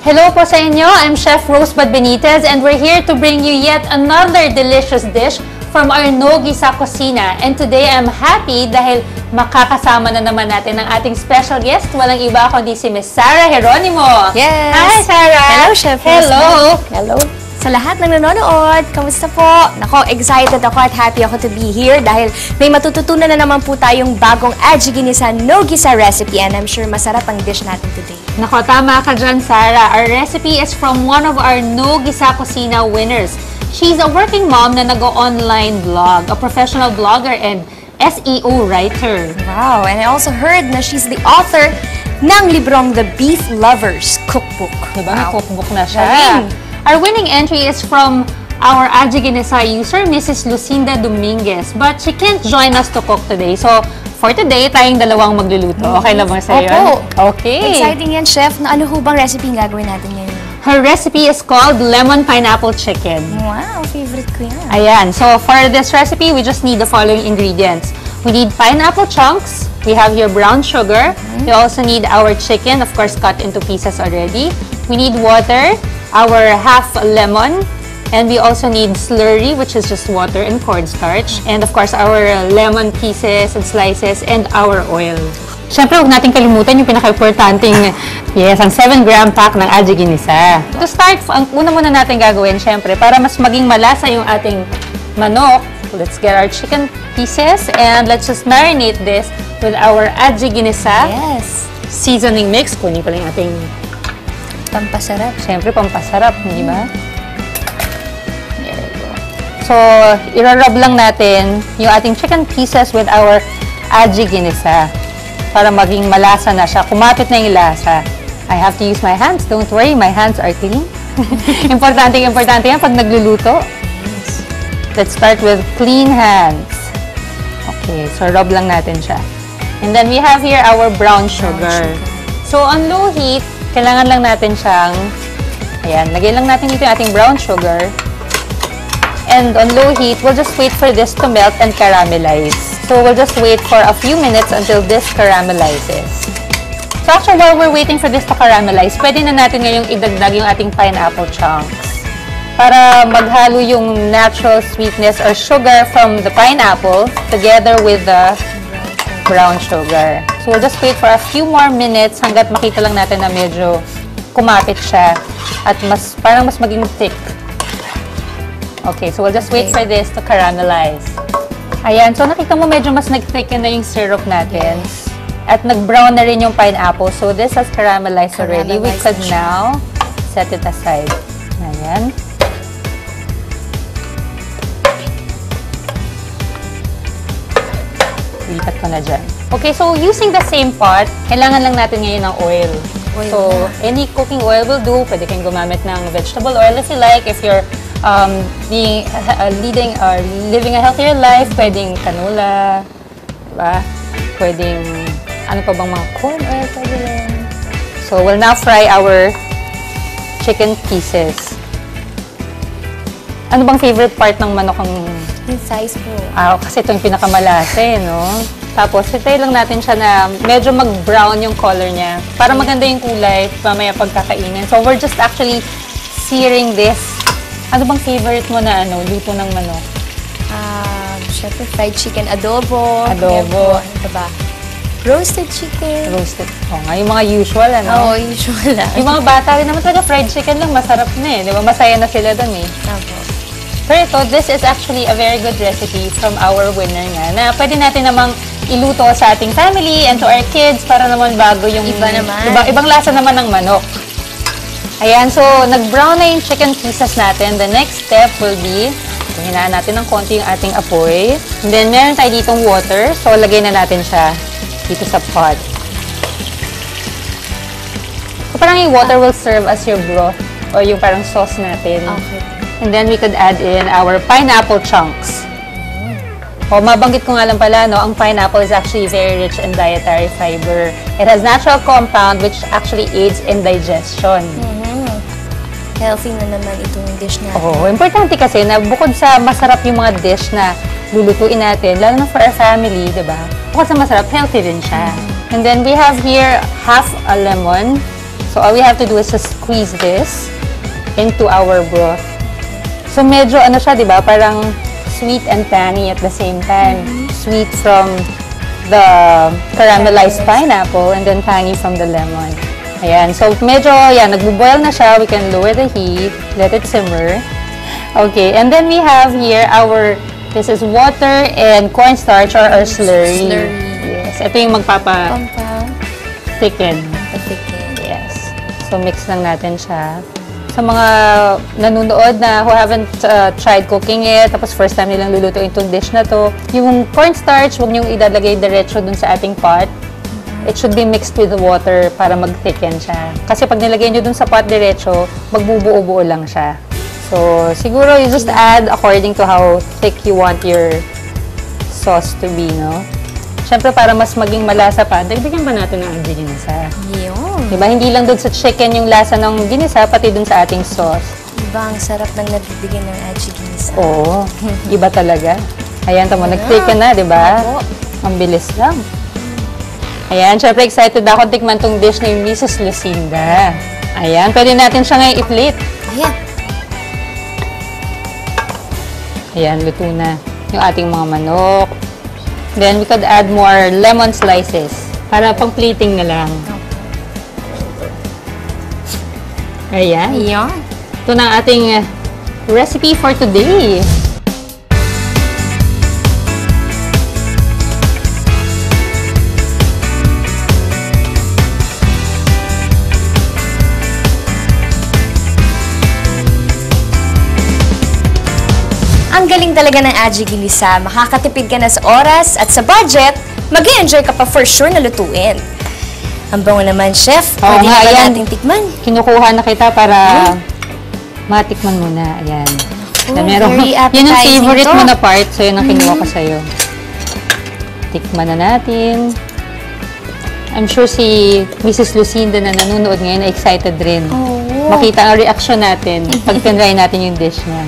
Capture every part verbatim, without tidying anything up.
Hello po sa inyo, I'm Chef Rosebud Benitez and we're here to bring you yet another delicious dish from our Nogi sa Kusina. And today I'm happy dahil makakasama na naman natin ang ating special guest. Walang iba kundi si Miss Sarah Geronimo. Yes! Hi, Sarah! Hello, Chef Hello! Hello! Sa lahat ng nanonood, kamusta po? Nako, excited ako at happy ako to be here dahil may matututunan na naman po tayong bagong Aji Ginisa Nogisa recipe and I'm sure masarap ang dish natin today. Nako, tama ka dyan, Sarah. Our recipe is from one of our Nogi sa Kusina winners. She's a working mom na nag-online blog, a professional blogger and S E O writer. Wow, and I also heard na she's the author ng librong The Beef Lovers Cookbook. Diba? May Wow. cookbook na siya. Galing. Our winning entry is from our Aji Ginisa user, Missus Lucinda Dominguez. But she can't join us to cook today. So, for today, tayong dalawang magluluto. Okay lang ba sa'yo? Opo. Okay. Exciting yan, Chef. Na ano ho bang recipe yung gagawin natin ngayon? Her recipe is called lemon pineapple chicken. Wow, favorite ko yan. Ayan. So, for this recipe, we just need the following ingredients. We need pineapple chunks. We have your brown sugar. We also need our chicken, of course, cut into pieces already. We need water, our half lemon, and we also need slurry, which is just water and cornstarch. And of course, our lemon pieces and slices, and our oil. Siyempre, huwag natin kalimutan yung pinaka-importanting, yes, ang seven gram pack ng Aji Ginisa. To start, ang una muna natin gagawin, siyempre, para mas maging malasa yung ating manok, let's get our chicken pieces and let's just marinate this with our Aji Ginisa Yes. seasoning mix. Kunin ko lang yung ating, Pampasarap. siyempre, pampasarap, di ba? There we go. So, irarub lang natin yung ating chicken pieces with our Aji Ginisa para maging malasa na siya. Kumapit na yung lasa. I have to use my hands. Don't worry, my hands are clean. Importante, importante yan pag nagluluto. Let's start with clean hands. Okay, so rub lang natin siya. And then we have here our brown sugar. So on low heat, kailangan lang natin siyang, ayan, lagay lang natin dito yung ating brown sugar. And on low heat, we'll just wait for this to melt and caramelize. So we'll just wait for a few minutes until this caramelizes. So actually, while we're waiting for this to caramelize, pwede na natin ngayong idagdag yung ating pineapple chunks para maghalo yung natural sweetness or sugar from the pineapple together with the brown sugar. So we'll just wait for a few more minutes hanggat makita lang natin na medyo kumapit siya at mas parang mas maging thick. Okay, so we'll just wait for this to caramelize. Ayan, so nakita mo medyo mas nag-thicken na yung syrup natin. At nag-brown na rin yung pineapple. So this has caramelized already. We could now set it aside. Ayan. Lipat ko na dyan. Okay, so using the same pot, kailangan lang natin ngayon ng oil. Oil so, na. any cooking oil will do. Pwede kayong gumamit ng vegetable oil if you like. If you're um, being, uh, leading or living a healthier life, pwedeng canola, diba? Pwedeng, ano pa bang mga corn oil, pwede rin. So, we'll now fry our chicken pieces. Ano bang favorite part ng manok ang Yung size po. Ah, kasi ito yung pinakamalasa eh, no? Tapos, hitay lang natin siya na medyo mag-brown yung color niya para maganda yung kulay mamaya pagkakainin. So, we're just actually searing this. Ano bang favorite mo na ano, luto ng manok? Um, syempre, fried chicken adobo. Adobo. Ano pa ba? Roasted chicken. Roasted. Oo nga, yung mga usual, ano? Oo, oh, usual lang. Yung mga bata rin naman talaga, fried chicken lang, masarap na eh. Di ba? Masaya na sila doon eh. Apo. Pero ito, this is actually a very good recipe from our winner nga na pwede natin namang iluto sa ating family and to our kids para naman bago yung Iba naman. Iba, ibang lasa naman ng manok. Ayan, so nag-brown na yung chicken pieces natin. The next step will be, hinaan natin ng konti yung ating apoy. And then meron tayo ditong water, so lagay na natin siya dito sa pot. So parang yung water will serve as your broth or yung parang sauce natin. Okay. And then we could add in our pineapple chunks. O, mabanggit ko nga lang pala, no, ang pineapple is actually very rich in dietary fiber. It has natural compound which actually aids in digestion. Mm-hmm. Healthy na naman itong dish natin. Oo, importante kasi na bukod sa masarap yung mga dish na lulutuin natin, lalo na for our family, di ba? Bukod sa masarap, healthy rin siya. Mm-hmm. And then we have here half a lemon. So all we have to do is just squeeze this into our broth. So medyo ano siya, di ba? Parang sweet and tangy at the same time. Sweet from the caramelized pineapple and then tangy from the lemon. Ayan. So medyo, yan, nagbo-boil na siya. We can lower the heat, let it simmer. Okay. And then we have here our, this is water and cornstarch or our slurry. Slurry. Yes. Ito yung magpapa Compound. thicken. Patikin. Yes. So, mix lang natin siya. Sa mga nanonood na who haven't uh, tried cooking it, tapos first time nilang lulutuin itong dish na to, yung cornstarch, huwag niyong ilalagay diretso dun sa ating pot. It should be mixed with the water para mag-thicken siya. Kasi pag nilagay niyo dun sa pot diretso, magbubuo-buo lang siya. So, siguro you just add according to how thick you want your sauce to be, no? Siyempre, para mas maging malasa pa, dagdagan pa natin ng aji ginisa. Yun. Diba? Hindi lang dun sa chicken yung lasa ng ginisa, pati dun sa ating sauce. Diba, ang sarap ng nabibigyan ng aji ginisa. Oo. Iba talaga. Ayan, tamo, nag-thicken na, diba? Opo. Ang bilis lang. Ayan, syempre excited ako tikman tong dish ni Missus Lucinda. Ayan, pwede natin siya ngayon i-plate. Ayan. Ayan, luto na yung ating mga manok. Then, we could add more lemon slices para pang plating na lang. Ayan. Ayan. Ito na ang ating uh, recipe for today. Ang galing talaga ng aji ginisa. Makakatipid ka na sa oras at sa budget, mag-enjoy ka pa for sure na lutuin. Ang bango naman, Chef. Oo Pwede nga, na ba ayan. nating tikman? Kinukuha na kita para matikman mo na. Ayan. Oh, Na merong- very yun ang appetizing favorite to. mo na part, so yun ang kinuha ko sa'yo. Tikman na natin. I'm sure si Missus Lucinda na nanonood ngayon na excited rin. Oo. Makita ang reaction natin pag tinry natin yung dish niya.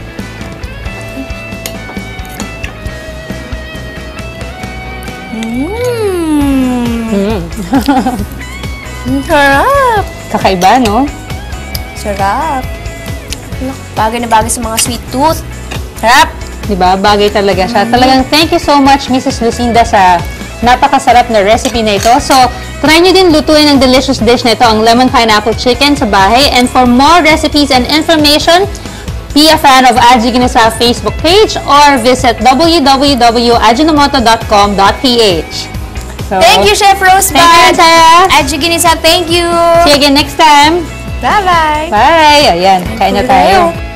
Mmm. Mm. Ang sarap. Kakaiba, no? Sarap. Look, bagay na bagay sa mga sweet tooth. Sarap. Diba? Bagay talaga siya. Talagang thank you so much, Missus Lucinda, sa napakasarap na recipe na ito. So, try nyo din lutuin ang delicious dish na ito, ang lemon pineapple chicken sa bahay. And for more recipes and information, be a fan of Aji Ginisa Facebook page or visit w w w dot ajinomoto dot com dot p h. So, Thank you, Chef Rosebud. Thank you, Sarah. Aji Ginisa, thank you. See you again next time. Bye-bye. Bye! Ayan, kain na tayo.